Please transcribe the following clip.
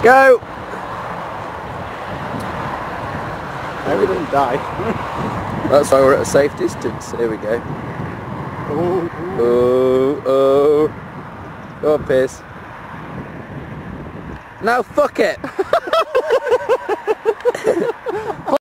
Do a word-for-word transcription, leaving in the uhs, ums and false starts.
Go! Now we don't die. That's why we're at a safe distance. Here we go. Oh, Oh, oh. Go on, Piers. Now fuck it!